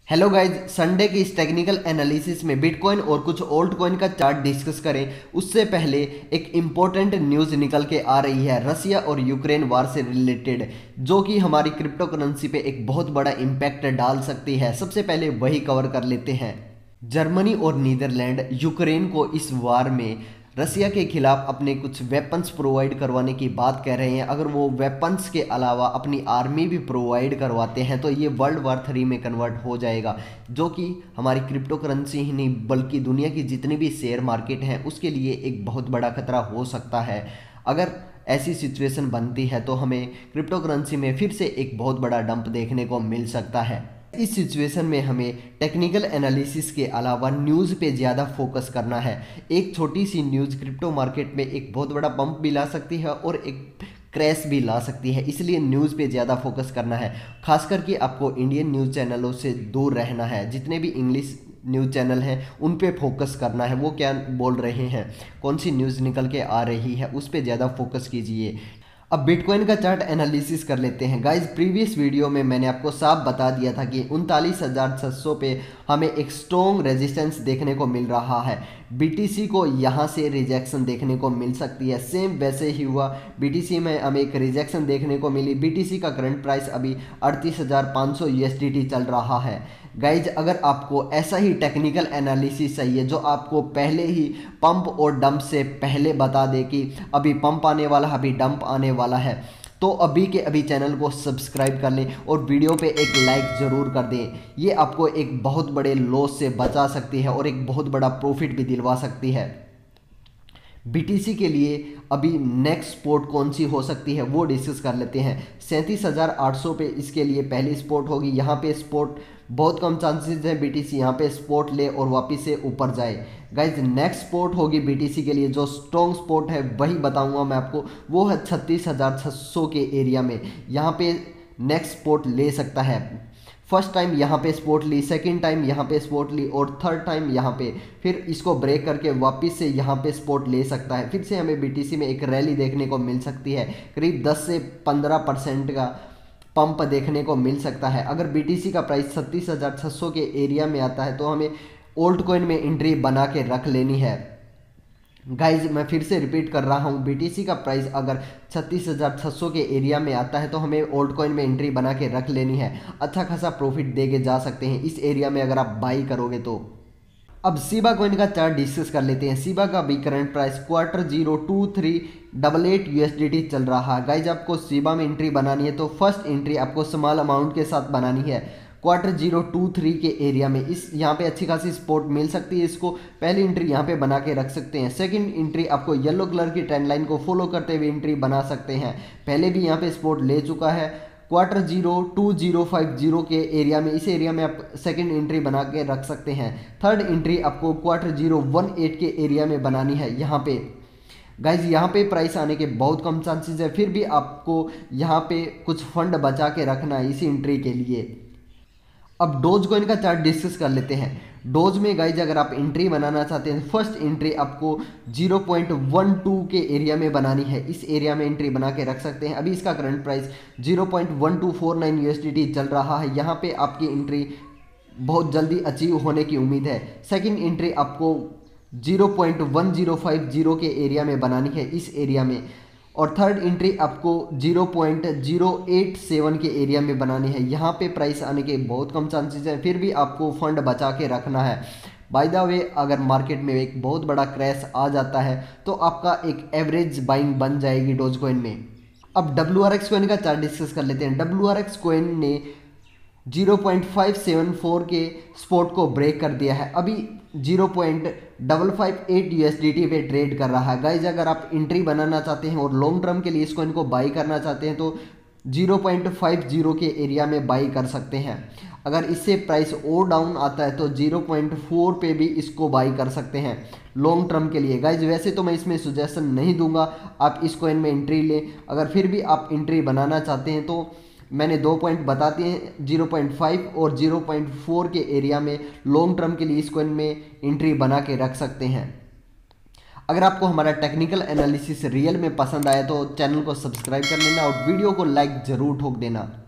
Hello guys, Sunday की इस technical analysis में बिटकॉइन और कुछ ओल्ट कॉइन का चार्ट डिस्कस करें उससे पहले एक इम्पोर्टेंट न्यूज़ निकल के आ रही है रसिया और यूक्रेन वार से रिलेटेड, जो कि हमारी क्रिप्टो करेंसी पे एक बहुत बड़ा इम्पैक्ट डाल सकती है। सबसे पहले वही कवर कर लेते हैं। जर्मनी और नीदरलैंड यूक्रेन को इस वार में रसिया के खिलाफ अपने कुछ वेपन्स प्रोवाइड करवाने की बात कह रहे हैं। अगर वो वेपन्स के अलावा अपनी आर्मी भी प्रोवाइड करवाते हैं तो ये वर्ल्ड वार 3 में कन्वर्ट हो जाएगा, जो कि हमारी क्रिप्टो करेंसी ही नहीं बल्कि दुनिया की जितनी भी शेयर मार्केट हैं उसके लिए एक बहुत बड़ा खतरा हो सकता है। अगर ऐसी सिचुएशन बनती है तो हमें क्रिप्टो करेंसी में फिर से एक बहुत बड़ा डंप देखने को मिल सकता है। इस सिचुएशन में हमें टेक्निकल एनालिसिस के अलावा न्यूज़ पे ज़्यादा फोकस करना है। एक छोटी सी न्यूज़ क्रिप्टो मार्केट में एक बहुत बड़ा पंप भी ला सकती है और एक क्रैश भी ला सकती है, इसलिए न्यूज़ पे ज़्यादा फोकस करना है। खास करके आपको इंडियन न्यूज़ चैनलों से दूर रहना है। जितने भी इंग्लिश न्यूज़ चैनल हैं उन पे फोकस करना है, वो क्या बोल रहे हैं, कौन सी न्यूज़ निकल के आ रही है, उस पर ज़्यादा फोकस कीजिए। अब बिटकॉइन का चार्ट एनालिसिस कर लेते हैं। गाइज, प्रीवियस वीडियो में मैंने आपको साफ बता दिया था कि 39,600 पे हमें एक स्ट्रॉन्ग रेजिस्टेंस देखने को मिल रहा है। बीटीसी को यहाँ से रिजेक्शन देखने को मिल सकती है। सेम वैसे ही हुआ, बीटीसी में हमें एक रिजेक्शन देखने को मिली। बीटीसी का करंट प्राइस अभी 38,500 यूएसडीटी चल रहा है। गाइज, अगर आपको ऐसा ही टेक्निकल एनालिसिस चाहिए जो आपको पहले ही पंप और डंप से पहले बता दे कि अभी पंप आने वाला है, अभी डंप आने वाला है, तो अभी के अभी चैनल को सब्सक्राइब कर लें और वीडियो पे एक लाइक ज़रूर कर दें। ये आपको एक बहुत बड़े लॉस से बचा सकती है और एक बहुत बड़ा प्रॉफिट भी दिलवा सकती है। बीटीसी के लिए अभी नेक्स्ट स्पोर्ट कौन सी हो सकती है वो डिस्कस कर लेते हैं। 37,800 पे इसके लिए पहली स्पोर्ट होगी। यहाँ पे स्पोर्ट बहुत कम चांसेस है बीटीसी यहाँ पे स्पोर्ट ले और वापस से ऊपर जाए। गाइज, नेक्स्ट स्पोर्ट होगी बीटीसी के लिए, जो स्ट्रॉन्ग स्पोर्ट है वही बताऊंगा मैं आपको, वो है 36,600 के एरिया में। यहाँ पे नेक्स्ट स्पोर्ट ले सकता है। फर्स्ट टाइम यहाँ पे स्पोर्ट ली, सेकंड टाइम यहाँ पे स्पोर्ट ली और थर्ड टाइम यहाँ पे, फिर इसको ब्रेक करके वापस से यहाँ पे स्पोर्ट ले सकता है। फिर से हमें बीटीसी में एक रैली देखने को मिल सकती है, करीब 10 से 15% का पंप देखने को मिल सकता है। अगर बीटीसी का प्राइस 36,600 के एरिया में आता है तो हमें ओल्ट कॉइन में एंट्री बना के रख लेनी है। गाइज, मैं फिर से रिपीट कर रहा हूँ, बीटीसी का प्राइस अगर 36,600 के एरिया में आता है तो हमें ओल्ट कॉइन में एंट्री बना के रख लेनी है। अच्छा खासा प्रॉफिट दे के जा सकते हैं इस एरिया में अगर आप बाई करोगे तो। अब सीबा कॉइन का चार्ट डिस्कस कर लेते हैं। सीबा का भी करंट प्राइस Q23888 यूएसडीटी चल रहा है। गाइज, आपको सीबा में एंट्री बनानी है तो फर्स्ट एंट्री आपको स्मॉल अमाउंट के साथ बनानी है Q023 के एरिया में। इस यहाँ पे अच्छी खासी सपोर्ट मिल सकती है, इसको पहली एंट्री यहाँ पे बना के रख सकते हैं। सेकंड एंट्री आपको येलो कलर की ट्रेंड लाइन को फॉलो करते हुए एंट्री बना सकते हैं। पहले भी यहाँ पे सपोर्ट ले चुका है Q02050 के एरिया में। इस एरिया में आप सेकंड एंट्री बना के रख सकते हैं। थर्ड एंट्री आपको Q018 के एरिया में बनानी है। यहाँ पे गाइज, यहाँ पे प्राइस आने के बहुत कम चांसेस है, फिर भी आपको यहाँ पे कुछ फंड बचा के रखना है इसी एंट्री के लिए। अब डोज कॉइन का चार्ट डिस्कस कर लेते हैं। डोज में गाइज, अगर आप एंट्री बनाना चाहते हैं, फर्स्ट एंट्री आपको 0.12 के एरिया में बनानी है। इस एरिया में एंट्री बना के रख सकते हैं। अभी इसका करंट प्राइस 0.1249 यूएसडीटी चल रहा है। यहाँ पे आपकी एंट्री बहुत जल्दी अचीव होने की उम्मीद है। सेकंड एंट्री आपको 0.1050 के एरिया में बनानी है इस एरिया में, और थर्ड एंट्री आपको 0.087 के एरिया में बनानी है। यहाँ पे प्राइस आने के बहुत कम चांसेस हैं, फिर भी आपको फंड बचा के रखना है। बाय द वे, अगर मार्केट में एक बहुत बड़ा क्रैश आ जाता है तो आपका एक एवरेज बाइंग बन जाएगी डोज कॉइन में। अब WRX कॉइन का चार्ट डिस्कस कर लेते हैं। WRX कॉइन ने 0.574 के स्पोर्ट को ब्रेक कर दिया है। अभी 0.558 यूएसडीटी पे ट्रेड कर रहा है। गाइज, अगर आप एंट्री बनाना चाहते हैं और लॉन्ग टर्म के लिए इस कॉइन को बाई करना चाहते हैं तो 0.50 के एरिया में बाई कर सकते हैं। अगर इससे प्राइस और डाउन आता है तो 0.4 पे भी इसको बाई कर सकते हैं लॉन्ग टर्म के लिए। गाइज, वैसे तो मैं इसमें सुजेशन नहीं दूंगा आप इस कॉइन में एंट्री लें। अगर फिर भी आप एंट्री बनाना चाहते हैं तो मैंने 2 पॉइंट बताते हैं, 0.5 और 0.4 के एरिया में लॉन्ग टर्म के लिए इस कॉइन में एंट्री बना के रख सकते हैं। अगर आपको हमारा टेक्निकल एनालिसिस रियल में पसंद आया तो चैनल को सब्सक्राइब कर लेना और वीडियो को लाइक ज़रूर ठोक देना।